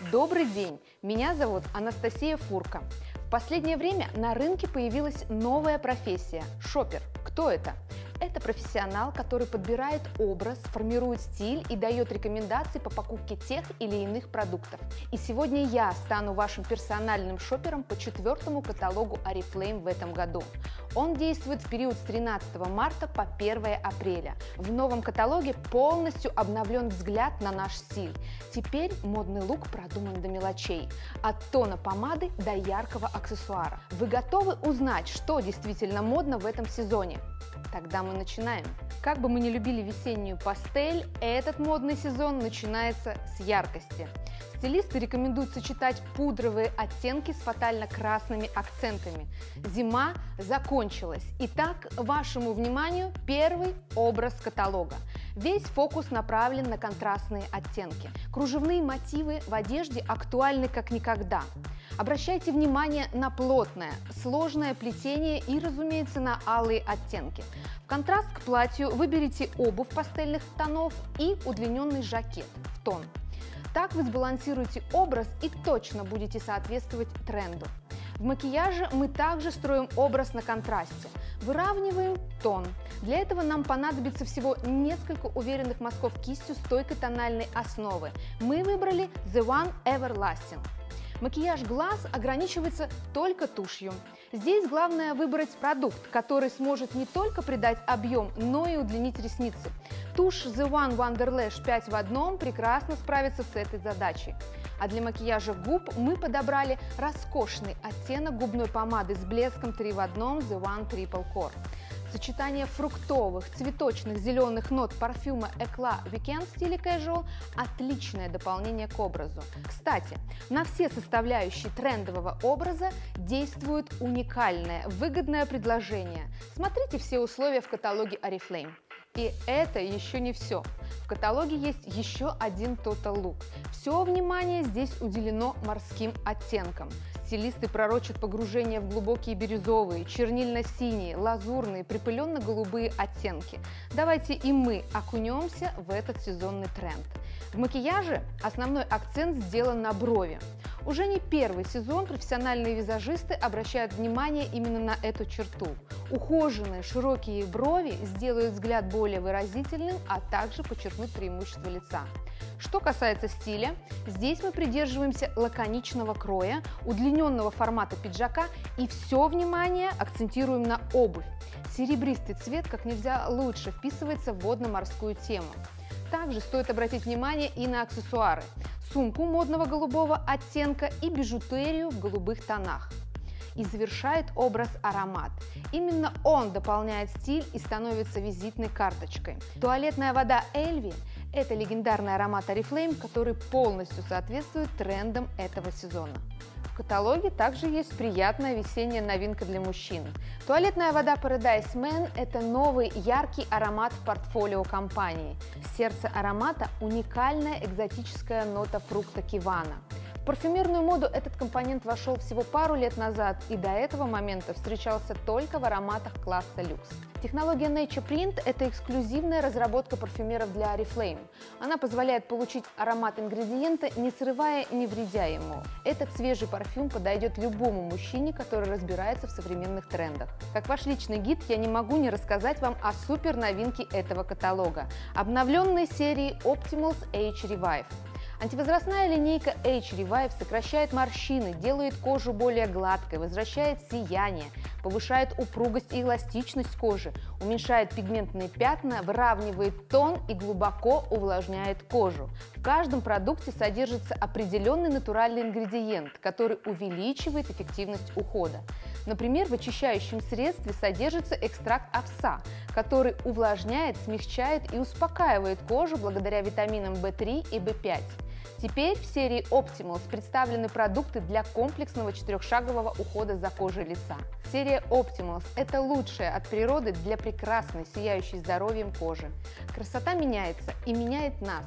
Добрый день! Меня зовут Анастасия Фурка. В последнее время на рынке появилась новая профессия – шопер. Кто это? Это профессионал, который подбирает образ, формирует стиль и дает рекомендации по покупке тех или иных продуктов. И сегодня я стану вашим персональным шопером по 4-му каталогу Oriflame в этом году. Он действует в период с 13 марта по 1 апреля. В новом каталоге полностью обновлен взгляд на наш стиль. Теперь модный лук продуман до мелочей, от тона помады до яркого аксессуара. Вы готовы узнать, что действительно модно в этом сезоне? Тогда мы начинаем. Как бы мы ни любили весеннюю пастель, этот модный сезон начинается с яркости. Стилисты рекомендуют сочетать пудровые оттенки с фатально-красными акцентами. Зима закончилась. Итак, вашему вниманию первый образ каталога. Весь фокус направлен на контрастные оттенки. Кружевные мотивы в одежде актуальны как никогда. Обращайте внимание на плотное, сложное плетение и, разумеется, на алые оттенки. В контраст к платью выберите обувь пастельных тонов и удлиненный жакет в тон. Так вы сбалансируете образ и точно будете соответствовать тренду. В макияже мы также строим образ на контрасте. Выравниваем тон. Для этого нам понадобится всего несколько уверенных мазков кистью стойкой тональной основы. Мы выбрали The One Everlasting. Макияж глаз ограничивается только тушью. Здесь главное выбрать продукт, который сможет не только придать объем, но и удлинить ресницы. Тушь The One Wonderlash 5 в одном прекрасно справится с этой задачей. А для макияжа губ мы подобрали роскошный оттенок губной помады с блеском 3 в одном The One Triple Core. Сочетание фруктовых, цветочных, зеленых нот парфюма Eclat Weekend в стиле casual – отличное дополнение к образу. Кстати, на все составляющие трендового образа действует уникальное, выгодное предложение. Смотрите все условия в каталоге Oriflame. И это еще не все. В каталоге есть еще один Total Look. Все внимание здесь уделено морским оттенкам. Стилисты пророчат погружение в глубокие бирюзовые, чернильно-синие, лазурные, припыленно-голубые оттенки. Давайте и мы окунемся в этот сезонный тренд. В макияже основной акцент сделан на брови. Уже не первый сезон профессиональные визажисты обращают внимание именно на эту черту. Ухоженные широкие брови сделают взгляд более выразительным, а также подчеркнут преимущества лица. Что касается стиля, здесь мы придерживаемся лаконичного кроя, удлиненного формата пиджака и все внимание акцентируем на обувь. Серебристый цвет как нельзя лучше вписывается в водно-морскую тему. Также стоит обратить внимание и на аксессуары. Сумку модного голубого оттенка и бижутерию в голубых тонах. И завершает образ аромат. Именно он дополняет стиль и становится визитной карточкой. Туалетная вода Эльви – это легендарный аромат Oriflame, который полностью соответствует трендам этого сезона. В каталоге также есть приятная весенняя новинка для мужчин. Туалетная вода Paradise Man – это новый яркий аромат в портфолио компании. В сердце аромата уникальная экзотическая нота фрукта кивана. В парфюмерную моду этот компонент вошел всего пару лет назад и до этого момента встречался только в ароматах класса люкс. Технология Nature Print – это эксклюзивная разработка парфюмеров для Oriflame. Она позволяет получить аромат ингредиента, не срывая и не вредя ему. Этот свежий парфюм подойдет любому мужчине, который разбирается в современных трендах. Как ваш личный гид, я не могу не рассказать вам о супер новинке этого каталога – обновленной серии Optimals Age Revive. Антивозрастная линейка Age Revive сокращает морщины, делает кожу более гладкой, возвращает сияние, повышает упругость и эластичность кожи, уменьшает пигментные пятна, выравнивает тон и глубоко увлажняет кожу. В каждом продукте содержится определенный натуральный ингредиент, который увеличивает эффективность ухода. Например, в очищающем средстве содержится экстракт овса, который увлажняет, смягчает и успокаивает кожу благодаря витаминам В3 и В5. Теперь в серии Optimals представлены продукты для комплексного 4-шагового ухода за кожей лица. Серия Optimals – это лучшее от природы для прекрасной, сияющей здоровьем кожи. Красота меняется и меняет нас.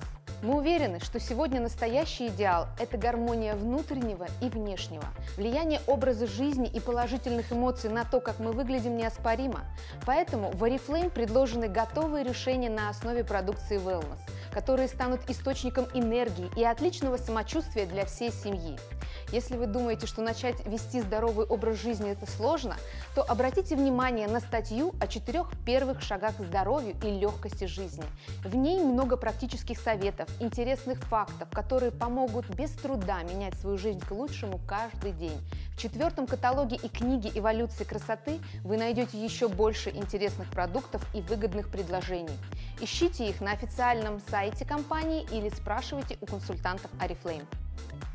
Мы уверены, что сегодня настоящий идеал – это гармония внутреннего и внешнего. Влияние образа жизни и положительных эмоций на то, как мы выглядим, неоспоримо. Поэтому в Oriflame предложены готовые решения на основе продукции Wellness, которые станут источником энергии и отличного самочувствия для всей семьи. Если вы думаете, что начать вести здоровый образ жизни – это сложно, то обратите внимание на статью о 4 первых шагах к здоровью и легкости жизни. В ней много практических советов, интересных фактов, которые помогут без труда менять свою жизнь к лучшему каждый день. В 4-м каталоге и книге «Эволюция красоты» вы найдете еще больше интересных продуктов и выгодных предложений. Ищите их на официальном сайте компании или спрашивайте у консультантов Oriflame.